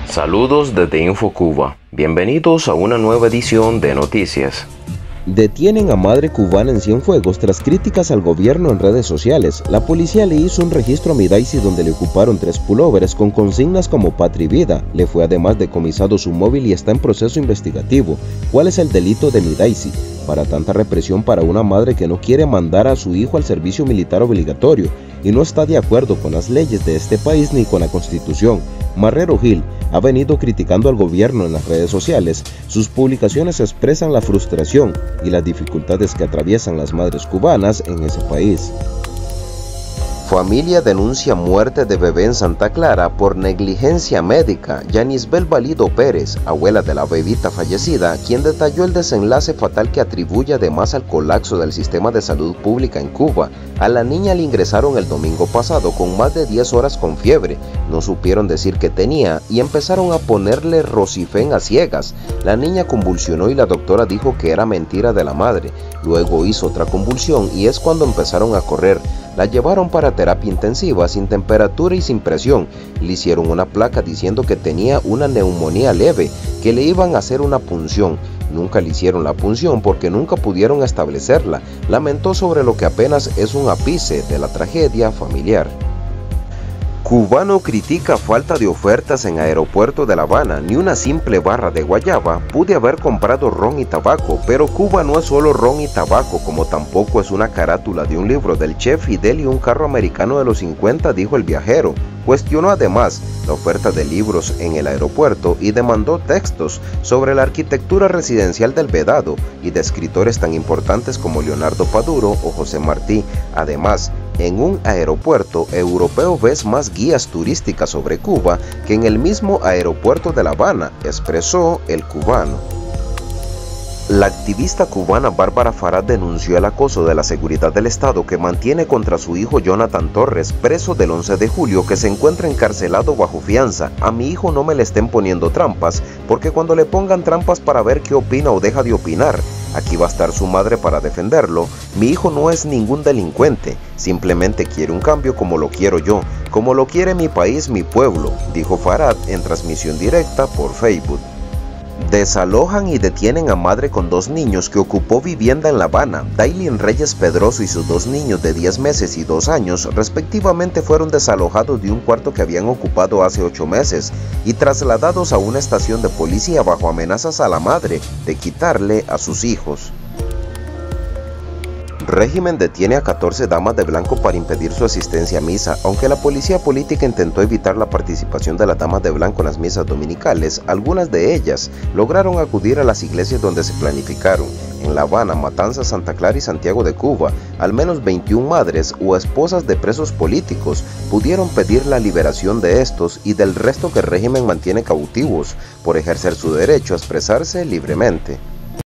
Saludos desde InfoCuba. Bienvenidos a una nueva edición de Noticias. Detienen a madre cubana en Cienfuegos tras críticas al gobierno en redes sociales. La policía le hizo un registro a Midaisy donde le ocuparon 3 pullovers con consignas como patria y vida. Le fue además decomisado su móvil y está en proceso investigativo. ¿Cuál es el delito de Midaisy? Para tanta represión para una madre que no quiere mandar a su hijo al servicio militar obligatorio y no está de acuerdo con las leyes de este país ni con la Constitución. Marrero Gil ha venido criticando al gobierno en las redes sociales. Sus publicaciones expresan la frustración y las dificultades que atraviesan las madres cubanas en ese país. Familia denuncia muerte de bebé en Santa Clara por negligencia médica. Yanisbel Valido Pérez, abuela de la bebita fallecida, quien detalló el desenlace fatal que atribuye además al colapso del sistema de salud pública en Cuba. A la niña le ingresaron el domingo pasado con más de 10 horas con fiebre. No supieron decir qué tenía y empezaron a ponerle Rocifen a ciegas. La niña convulsionó y la doctora dijo que era mentira de la madre. Luego hizo otra convulsión y es cuando empezaron a correr. La llevaron para terapia intensiva sin temperatura y sin presión. Le hicieron una placa diciendo que tenía una neumonía leve, que le iban a hacer una punción. Nunca le hicieron la punción porque nunca pudieron establecerla. Lamentó sobre lo que apenas es un ápice de la tragedia familiar. Cubano critica falta de ofertas en aeropuerto de La Habana. Ni una simple barra de guayaba. Pude haber comprado ron y tabaco, pero Cuba no es solo ron y tabaco, como tampoco es una carátula de un libro del chef Fidel y un carro americano de los 50, dijo el viajero. Cuestionó además la oferta de libros en el aeropuerto y demandó textos sobre la arquitectura residencial del Vedado y de escritores tan importantes como Leonardo Paduro o José Martí. Además, en un aeropuerto europeo ves más guías turísticas sobre Cuba que en el mismo aeropuerto de La Habana, expresó el cubano. La activista cubana Bárbara Farad denunció el acoso de la seguridad del Estado que mantiene contra su hijo Jonathan Torres, preso del 11 de julio, que se encuentra encarcelado bajo fianza. A mi hijo no me le estén poniendo trampas, porque cuando le pongan trampas para ver qué opina o deja de opinar, aquí va a estar su madre para defenderlo. Mi hijo no es ningún delincuente, simplemente quiere un cambio como lo quiero yo, como lo quiere mi país, mi pueblo, dijo Farad en transmisión directa por Facebook. Desalojan y detienen a madre con 2 niños que ocupó vivienda en La Habana. Dailin Reyes Pedroso y sus 2 niños de 10 meses y 2 años respectivamente fueron desalojados de un cuarto que habían ocupado hace 8 meses y trasladados a una estación de policía bajo amenazas a la madre de quitarle a sus hijos. Régimen detiene a 14 damas de blanco para impedir su asistencia a misa. Aunque la policía política intentó evitar la participación de las damas de blanco en las misas dominicales, algunas de ellas lograron acudir a las iglesias donde se planificaron. En La Habana, Matanzas, Santa Clara y Santiago de Cuba, al menos 21 madres o esposas de presos políticos pudieron pedir la liberación de estos y del resto que el régimen mantiene cautivos por ejercer su derecho a expresarse libremente.